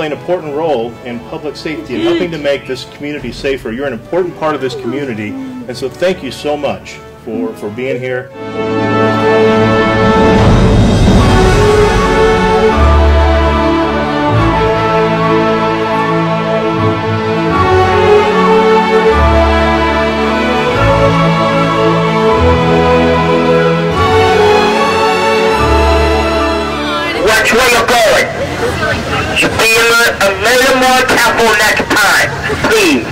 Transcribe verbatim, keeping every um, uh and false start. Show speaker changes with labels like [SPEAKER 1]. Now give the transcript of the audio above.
[SPEAKER 1] play an important role in public safety and helping to make this community safer. You're an important part of this community, and so thank you so much for, for being here.
[SPEAKER 2] Watch where you're going. Should be a little, a little more careful next time, please.